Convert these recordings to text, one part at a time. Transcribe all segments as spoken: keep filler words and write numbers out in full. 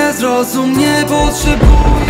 zrozum nie potrzebuje.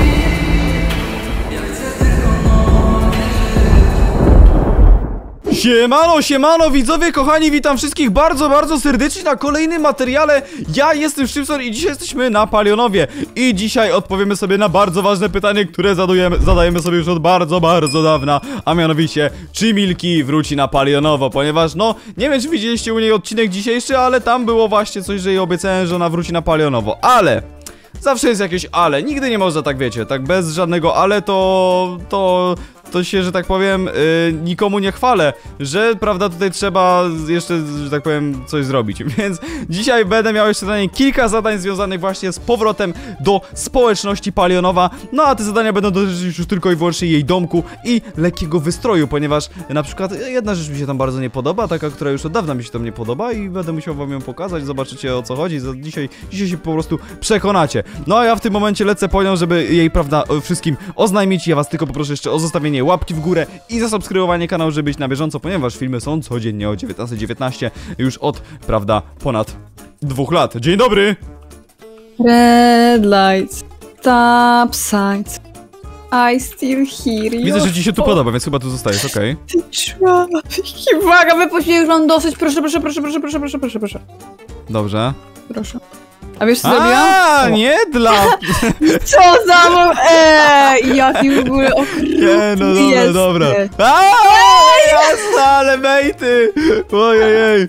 Siemano, siemano widzowie, kochani, witam wszystkich bardzo, bardzo serdecznie na kolejnym materiale. Ja jestem Szczypson i dzisiaj jesteśmy na Palionowie. I dzisiaj odpowiemy sobie na bardzo ważne pytanie, które zadajemy, zadajemy sobie już od bardzo, bardzo dawna. A mianowicie, czy Milky wróci na Palionowo? Ponieważ, no, nie wiem czy widzieliście u niej odcinek dzisiejszy, ale tam było właśnie coś, że jej obiecałem, że ona wróci na Palionowo. Ale... zawsze jest jakieś ale, nigdy nie można tak, wiecie, tak bez żadnego ale to... to... to się, że tak powiem, yy, nikomu nie chwalę, że, prawda, tutaj trzeba jeszcze, że tak powiem, coś zrobić. Więc dzisiaj będę miał jeszcze dla niej kilka zadań związanych właśnie z powrotem do społeczności Palionowa. No a te zadania będą dotyczyć już tylko i wyłącznie jej domku i lekkiego wystroju, ponieważ na przykład jedna rzecz mi się tam bardzo nie podoba, taka, która już od dawna mi się tam nie podoba i będę musiał wam ją pokazać, zobaczycie o co chodzi, dzisiaj, dzisiaj się po prostu przekonacie. No a ja w tym momencie lecę po nią, żeby jej, prawda, wszystkim oznajmić. Ja was tylko poproszę jeszcze o zostawienie łapki w górę i zasubskrybowanie kanału, żeby być na bieżąco, ponieważ filmy są codziennie o dziewiętnasta dziewiętnaście już od, prawda, ponad dwóch lat. Dzień dobry! Red lights, stop signs, I still hear you. Widzę, że ci się tu podoba, więc chyba tu zostajesz, okej. Okay. Uwaga, wypuściłem, już mam dosyć, proszę, proszę, proszę, proszę, proszę, proszę, proszę, proszę. Dobrze. Proszę. A wiesz co A, zrobiłam? A, nie dla... Co za mo... Eee, jaki w ogóle okrutny Nie, no dobra, jest. dobra. Aaaa, jasne, ale mejty! Ojej,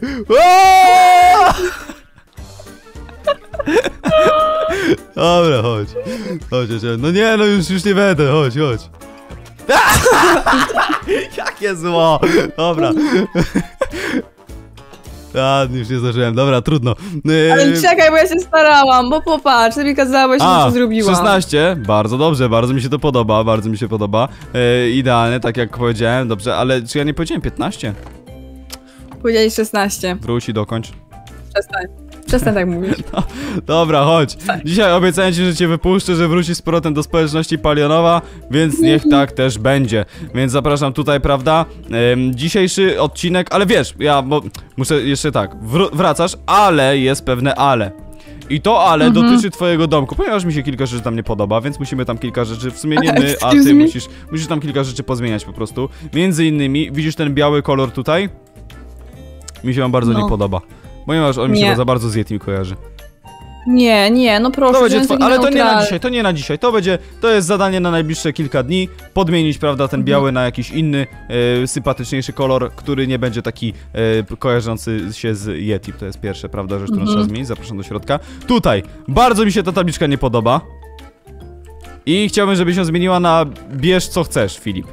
dobra, chodź. Chodź, chodź. No nie, no już, już nie będę, chodź, chodź. Jakie zło! Dobra. A, już nie zdążyłem, dobra, trudno. Ale czekaj, bo ja się starałam, bo popatrz, ty mi kazałeś, że to zrobiłam. szesnaście, bardzo dobrze, bardzo mi się to podoba, bardzo mi się podoba. E, idealnie, tak jak powiedziałem, dobrze, ale czy ja nie powiedziałem piętnaście? Powiedziałeś szesnaście. Wróć i dokończ. Przestań. Przestań tak mówić. No, dobra, chodź. Dzisiaj obiecałem ci, że cię wypuszczę, że wrócisz z powrotem do społeczności Palionowa, więc niech tak też będzie. Więc zapraszam tutaj, prawda? Ehm, dzisiejszy odcinek, ale wiesz, ja bo muszę jeszcze tak, wr wracasz, ale jest pewne ale. I to ale mhm. dotyczy twojego domku, ponieważ mi się kilka rzeczy tam nie podoba, więc musimy tam kilka rzeczy, w sumie nie my, a ty musisz, musisz tam kilka rzeczy pozmieniać po prostu. Między innymi, widzisz ten biały kolor tutaj? Mi się on bardzo no. nie podoba. Ponieważ on mi się za bardzo z Yetim kojarzy. Nie, nie, no proszę. To będzie ale to nie na dzisiaj, to nie na dzisiaj. To będzie, to jest zadanie na najbliższe kilka dni. Podmienić, prawda, ten biały na jakiś inny, e, sympatyczniejszy kolor, który nie będzie taki e, kojarzący się z Yeti. To jest pierwsza, prawda, rzecz, którą mhm. trzeba zmienić. Zapraszam do środka. Tutaj, bardzo mi się ta tabliczka nie podoba. I chciałbym, żebyś ją zmieniła na bierz co chcesz, Filip.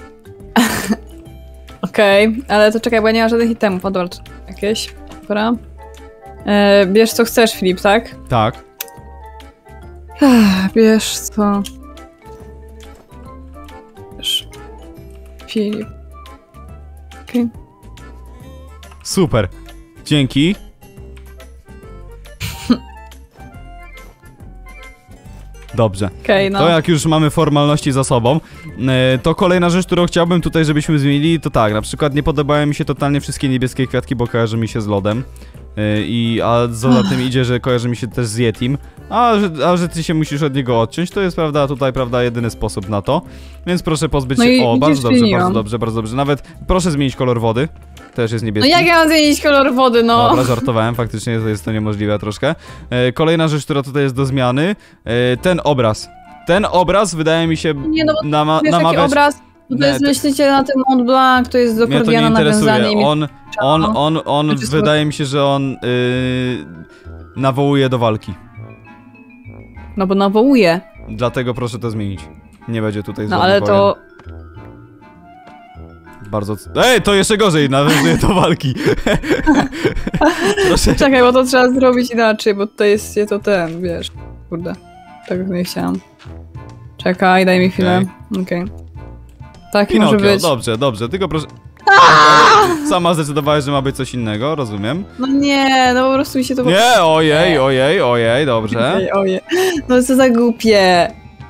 Okej, okay, ale to czekaj, bo ja nie mam żadnych itemów. O, dobra, jakieś. Dobra. E, bierz co chcesz, Filip, tak? Tak. Ech, bierz co... Bierz... Filip. Okej. Okay. Super. Dzięki. Dobrze. Okay, no. To jak już mamy formalności za sobą, to kolejna rzecz, którą chciałbym tutaj, żebyśmy zmienili, to tak, na przykład nie podobają mi się totalnie wszystkie niebieskie kwiatki, bo kojarzy mi się z lodem. I, a za tym idzie, że kojarzy mi się też z Yetim. A że, a że ty się musisz od niego odciąć, to jest, prawda, tutaj, prawda, jedyny sposób na to. Więc proszę pozbyć no się... O, bardzo dobrze, zmieniłam. bardzo dobrze, bardzo dobrze. Nawet proszę zmienić kolor wody. Też jest niebieski. No jak ja mam zmienić kolor wody, no? Dobra, żartowałem, faktycznie to jest to niemożliwe troszkę. E, kolejna rzecz, która tutaj jest do zmiany. E, ten obraz. Ten obraz wydaje mi się nie, no, nama wiesz, namawiać... Jaki obraz? To nie, jest, myślicie na tym Mont Blanc, to jest do Kordiana nawiązanie. I on, on, on, on, on wydaje mi się, że on yy, nawołuje do walki. No bo nawołuje. Dlatego proszę to zmienić. Nie będzie tutaj No ale wojen. To... Bardzo... Ej, to jeszcze gorzej, nawiązuje do walki. Proszę. Czekaj, bo to trzeba zrobić inaczej, bo tutaj jest to ten, wiesz. Kurde, tak nie chciałam. Czekaj, daj mi chwilę. Okej. Okay. Tak Pinokio, może być. Dobrze, dobrze, tylko proszę... Sama zdecydowałeś, że ma być coś innego, rozumiem. No nie, no po prostu mi się to... Nie, ojej, ojej, ojej, dobrze. Ojej, ojej. No co za głupie.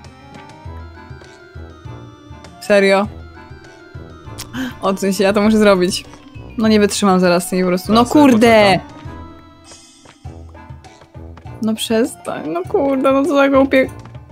Serio? Odsuń się, ja to muszę zrobić. No nie wytrzymam zaraz z tymi po prostu. No kurde! No przestań, no kurde, no co za głupie...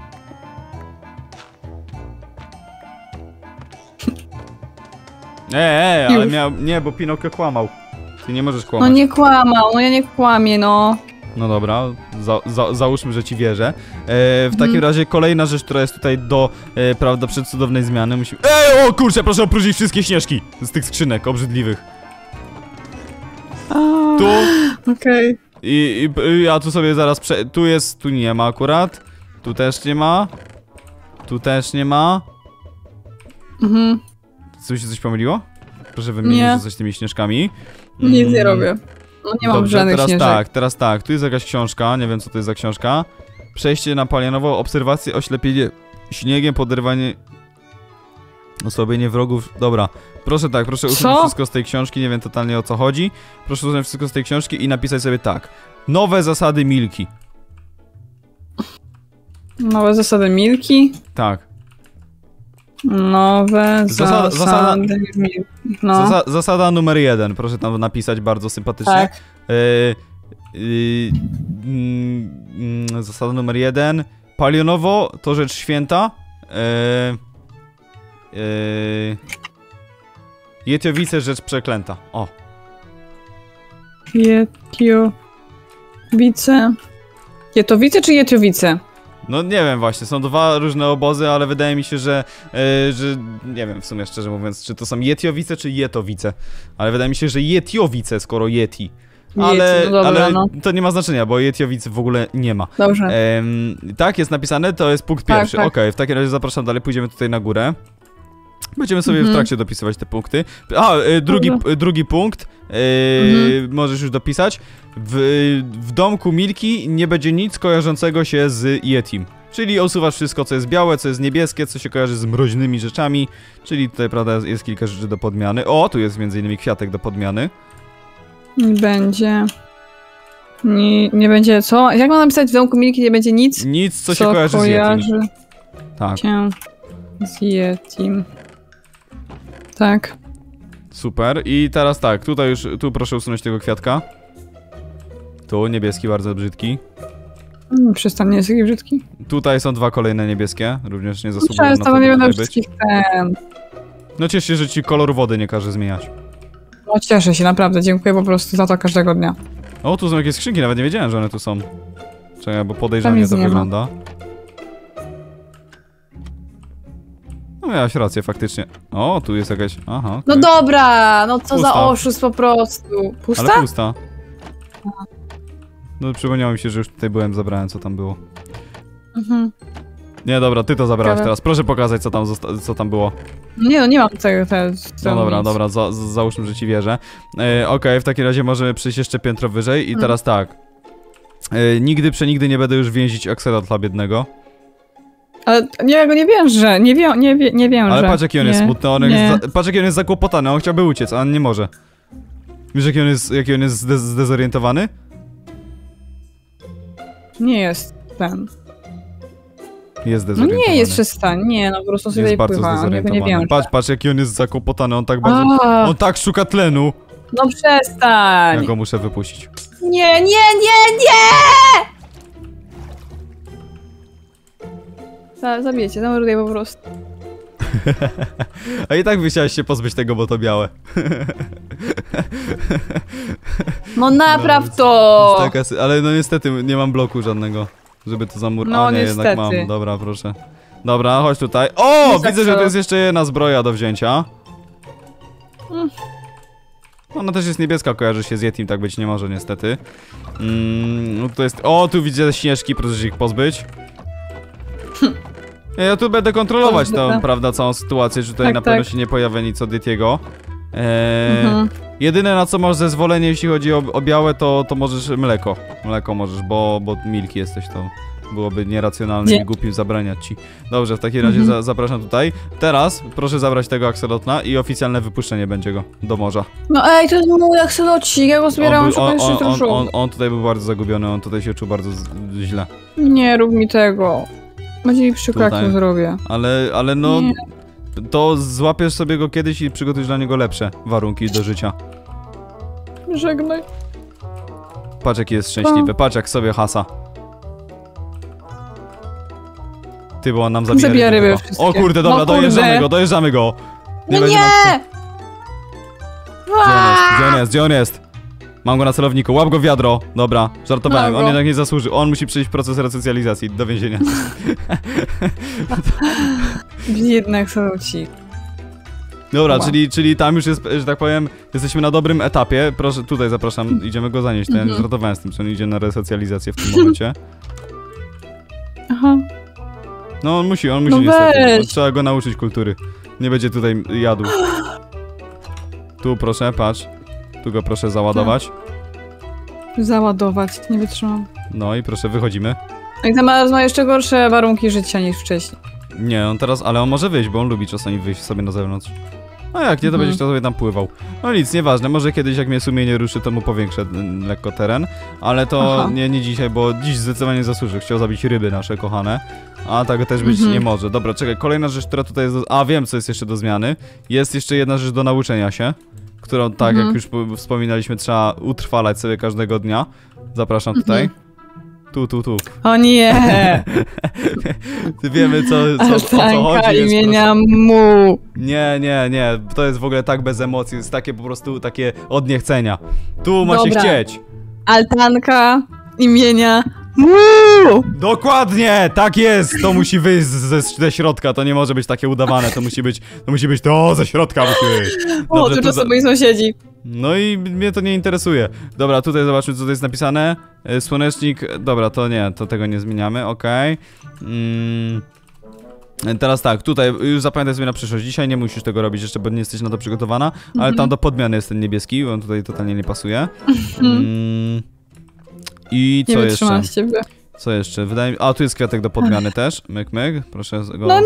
Ej, ej, ale Już. miał... Nie, bo Pinokio kłamał. Ty nie możesz No kłamać. nie kłamał, no ja nie kłamię, no. No dobra, za, za, załóżmy, że ci wierzę. E, w takim Mhm. razie kolejna rzecz, która jest tutaj do, e, prawda, przedcudownej zmiany. Musimy... Ej, o kurczę, proszę opróżnić wszystkie śnieżki z tych skrzynek obrzydliwych. A, Tu Okej. i, i ja tu sobie zaraz prze... Tu jest, tu nie ma akurat. Tu też nie ma. Tu też nie ma. Mhm. Coś się coś pomyliło? Proszę wymienić Nie. coś z tymi śnieżkami. Nic nie Mm, robię. No nie mam Dobrze, żadnych teraz śnieżek. tak, teraz tak. Tu jest jakaś książka, nie wiem co to jest za książka. Przejście na Palionowo, obserwacje, oślepienie śniegiem, poderwanie... Osłabienie wrogów. Dobra, proszę tak, proszę usunąć Co? wszystko z tej książki, nie wiem totalnie o co chodzi. Proszę usunąć wszystko z tej książki i napisać sobie tak. Nowe zasady Milki. Nowe zasady Milki. Tak. Nowe Zasada- zasady zasada- Milki. No, Zasa zasada numer jeden, proszę tam napisać bardzo sympatycznie. tak. Yy, yy, mm, mm, zasada numer jeden. Palionowo to rzecz święta. Yy, yy, Jetiowice rzecz przeklęta. O. Jetiowice. Jetowice czy Jetiowice? No nie wiem właśnie, są dwa różne obozy, ale wydaje mi się, że, yy, że nie wiem w sumie szczerze mówiąc, czy to są Jetiowice czy Jetowice. Ale wydaje mi się, że Jetiowice, skoro Yeti. Ale, Yeti, no dobra, ale no. to nie ma znaczenia, bo Jetiowic w ogóle nie ma. Dobrze. Ehm, tak, jest napisane, to jest punkt Tak, pierwszy. tak. Okej, w takim razie zapraszam dalej, pójdziemy tutaj na górę. Będziemy sobie Mhm. w trakcie dopisywać te punkty. A, y, drugi, Dobra. y, drugi punkt, y, Mhm. możesz już dopisać. W, w domku Milki nie będzie nic kojarzącego się z Yetim. Czyli usuwasz wszystko, co jest białe, co jest niebieskie, co się kojarzy z mroźnymi rzeczami. Czyli tutaj, prawda, jest kilka rzeczy do podmiany. O, tu jest między innymi kwiatek do podmiany. Nie będzie. Nie, nie będzie co? Jak mam napisać w domku Milki nie będzie nic? Nic, co, się kojarzy, z Yetim. Tak, się z Yetim. Tak. super. I teraz tak, tutaj już, tu proszę usunąć tego kwiatka. Tu, niebieski, bardzo brzydki. Mm, Przestań, nie jest taki brzydki. Tutaj są dwa kolejne niebieskie, również nie zasługują na to, Przestań, by nie będę tutaj być. wszystkich ten. No cieszę się, że ci kolor wody nie każe zmieniać. No cieszę się, naprawdę, dziękuję po prostu za to każdego dnia. O, tu są jakieś skrzynki, nawet nie wiedziałem, że one tu są. Czekaj, bo podejrzanie nic to nie ma. wygląda. No miałaś rację, faktycznie. O, tu jest jakaś... Aha, No okej. dobra, no co za Pusta. oszust po prostu. Pusta? Ale pusta. No przypomniało mi się, że już tutaj byłem, zabrałem co tam było. Mhm. Nie, dobra, ty to zabrałeś Ciekawe. teraz. Proszę pokazać, co tam, zosta- co tam było. Nie no, nie mam tego, te, No dobra, nic. dobra, za, za, załóżmy, że ci wierzę. E, Okej, w takim razie możemy przejść jeszcze piętro wyżej i Mm. teraz tak. E, nigdy, przenigdy nie będę już więzić akselotla biednego. Ale nie, ja go nie wiążę, nie, wią, nie, wie, nie wiążę. Ale patrz jaki on nie. jest smutny, on nie. jest za, patrz jaki on jest zakłopotany, on chciałby uciec, a on nie może. Wiesz jaki on jest, jaki on jest zde, zdezorientowany? Nie jest ten. Jest No zdezorientowany. nie jest przestań, nie, no po prostu sobie Jest bardzo pływa, on go nie zdezorientowany. wiąże. Patrz, patrz jaki on jest zakłopotany, on tak bardzo... A, On tak szuka tlenu. no przestań! Ja go muszę wypuścić. Nie, nie, nie, nie! Za, zabijecie, zamorduję po prostu. A i tak by chciałeś się pozbyć tego, bo to białe. No napraw Jest to! taka sy- ale no niestety nie mam bloku żadnego, żeby to zamur... No, A nie, jednak niestety. mam. Dobra, proszę. Dobra, chodź tutaj. O! Jest Widzę, że tak, to jest jeszcze jedna zbroja do wzięcia. Mm. Ona też jest niebieska, kojarzy się z Yetim, tak być nie może niestety. Mm, no to jest... O, tu widzę śnieżki, proszę się ich pozbyć. Ja tu będę kontrolować tą, Pozbyte. prawda, całą sytuację, że tutaj Tak, na pewno tak. się nie pojawia nic od Yetiego. Eee, Mhm. Jedyne na co masz zezwolenie, jeśli chodzi o, o białe, to, to możesz mleko. Mleko możesz, bo, bo milki jesteś, to byłoby nieracjonalne Nie. i głupim zabraniać ci. Dobrze, w takim razie Mhm. za, zapraszam tutaj. Teraz proszę zabrać tego akselotla i oficjalne wypuszczenie będzie go do morza. No ej, to jest mój akselocik, ja go zbierałam, on, był- żeby on, jeszcze on, dużo. on, on tutaj był bardzo zagubiony, on tutaj się czuł bardzo z, źle. Nie rób mi tego. Będzie mi przykro, jak Tutaj. to zrobię. Ale, ale no, Nie. to złapiesz sobie go kiedyś i przygotujesz dla niego lepsze warunki do życia. Żegnaj. Patrz jaki jest szczęśliwy, patrz jak sobie hasa. Ty, bo on nam zabija, Zabija ryby chyba. wszystkie. O kurde, dobra, No kurde. dojeżdżamy go, dojeżdżamy go. No będzie nie! nam- Gdzie on jest? Gdzie on jest? Gdzie on jest? Mam go na celowniku, łap go w wiadro. Dobra, żartowałem, Mam on go. jednak nie zasłużył. On musi przejść proces resocjalizacji do więzienia. Jednak są ci. Dobra, Oba. czyli, czyli tam już jest, że tak powiem, jesteśmy na dobrym etapie. Proszę, tutaj zapraszam, idziemy go zanieść. To ja Mhm. żartowałem z tym, że on idzie na resocjalizację w tym momencie. Aha. No on musi, on musi No niestety. weź. Trzeba go nauczyć kultury. Nie będzie tutaj jadł. Tu proszę, patrz. Tu go proszę załadować. Załadować, nie wytrzymam. No i proszę, wychodzimy. I teraz ma jeszcze gorsze warunki życia niż wcześniej. Nie, on teraz, ale on może wyjść, bo on lubi czasami wyjść sobie na zewnątrz. A jak nie, to Mhm. będziesz to sobie tam pływał. No nic, nieważne, może kiedyś jak mnie sumienie ruszy, to mu powiększę mm, lekko teren. Ale to Aha. nie, nie dzisiaj, bo dziś zdecydowanie zasłużył. Chciał zabić ryby nasze kochane. A tak też być Mhm. nie może. Dobra, czekaj, kolejna rzecz, która tutaj jest do... A, wiem, co jest jeszcze do zmiany. Jest jeszcze jedna rzecz do nauczenia się, którą, tak Mhm. jak już po- wspominaliśmy, trzeba utrwalać sobie każdego dnia. Zapraszam tutaj. Mhm. Tu, tu, tu. O nie! Wiemy, co, co, o co Altanka chodzi. Jest imienia mu. Nie, nie, nie, to jest w ogóle tak bez emocji, jest takie po prostu takie od niechcenia. Tu ma się Dobra. chcieć. Altanka imienia mu. Dokładnie, tak jest, to musi wyjść ze, ze środka, to nie może być takie udawane, to musi być, to musi być to ze środka musi wyjść. O, Dobrze, tu tylko za- sobie sąsiedzi. No i mnie to nie interesuje. Dobra, tutaj zobaczmy, co tutaj jest napisane. E, Słonecznik, dobra, to nie, to tego nie zmieniamy, okej. Mm. Teraz tak, tutaj już zapamiętaj sobie na przyszłość. Dzisiaj nie musisz tego robić jeszcze, bo nie jesteś na to przygotowana, ale tam do podmiany jest ten niebieski, on tutaj totalnie nie pasuje. Mm. I Nie co wytrzymam jeszcze? z ciebie. Co jeszcze? Wydaje mi... A, tu jest kwiatek do podmiany też. Myk, myk. Proszę go No zabrać.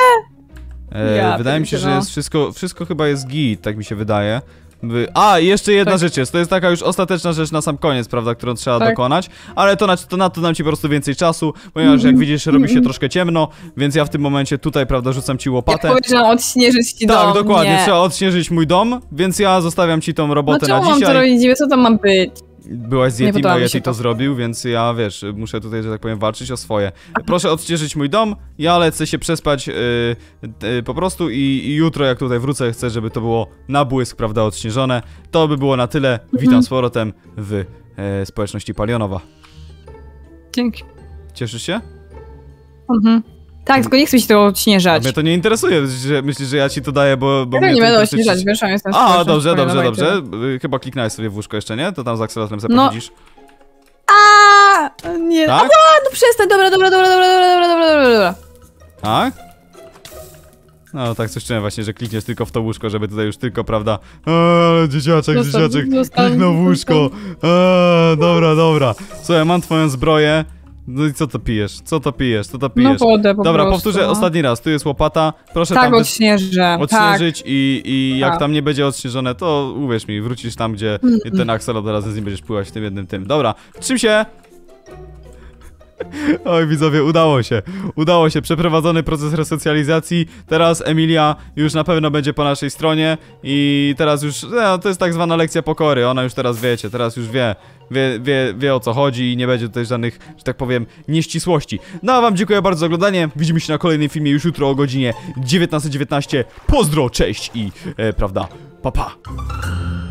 E, Ja wydaje mi się, że pierdzielę. jest wszystko, wszystko chyba jest git, tak mi się wydaje. Wy- A, i jeszcze jedna Tak. rzecz jest, to jest taka już ostateczna rzecz na sam koniec, prawda, którą trzeba Tak. dokonać, ale to na, to na to dam ci po prostu więcej czasu, ponieważ jak widzisz robi się troszkę ciemno, więc ja w tym momencie tutaj, prawda, rzucam ci Ja łopatę. powiedziałam odśnieżyć ci Tak, dom. dokładnie, Nie. trzeba odśnieżyć mój dom, więc ja zostawiam ci tą No robotę czemu na mam to dzisiaj. robić dziwnie? Co tam ma być? Byłaś z Nie Yeti, podoba a mi Yeti się to to. zrobił, więc ja, wiesz, muszę tutaj, że tak powiem, walczyć o swoje. Proszę odśnieżyć mój dom, ja lecę się przespać yy, yy, po prostu i, i jutro, jak tutaj wrócę, chcę, żeby to było na błysk, prawda, odśnieżone. To by było na tyle. Witam Mhm. z powrotem w e, społeczności Palionowa. Dzięki. Cieszysz się? Mhm. Tak, tylko nie chcę ci tego A odśnieżać. mnie to nie interesuje, myślisz, że, myślisz, że ja ci to daję, bo, bo Ja mnie nie to będę interesuje. odśnieżać, wiesz, a jestem A, społeczną dobrze, dobrze, szkolną dobrze. najpierw. Y, Chyba kliknąłeś sobie w łóżko jeszcze, nie? To tam z akcelatorem sobie No. pochodzisz. A, nie. Tak? Ała, no przestań, dobra, dobra, dobra, dobra, dobra, dobra, dobra, dobra, dobra. Tak? No tak coś czułem właśnie, że klikniesz tylko w to łóżko, żeby tutaj już tylko, prawda? Eee, dzieciaczek, Zostaw, dzieciaczek, zostaw, kliknął w łóżko. Eee, dobra, dobra. Słuchaj, mam twoją zbroję. No i co to pijesz? Co to pijesz? Co to No pijesz? wodę po Dobra, prostu, powtórzę no. ostatni raz. Tu jest łopata. Proszę Tak, tam wys- odśnieżę. Tak. odśnieżyć i, i jak Tak. tam nie będzie odśnieżone, to uwierz mi, wrócisz tam, gdzie ten akselot razem z nim będziesz pływać w tym jednym tym. Dobra, trzym się! Oj widzowie, udało się. Udało się, przeprowadzony proces resocjalizacji. Teraz Emilia już na pewno będzie po naszej stronie i teraz już, no, to jest tak zwana lekcja pokory. Ona już teraz wiecie, teraz już wie, wie, wie, wie o co chodzi i nie będzie tutaj żadnych, że tak powiem, nieścisłości. No a wam dziękuję bardzo za oglądanie. Widzimy się na kolejnym filmie już jutro o godzinie dziewiętnasta dziewiętnaście. Pozdro, cześć i, e, prawda, pa pa.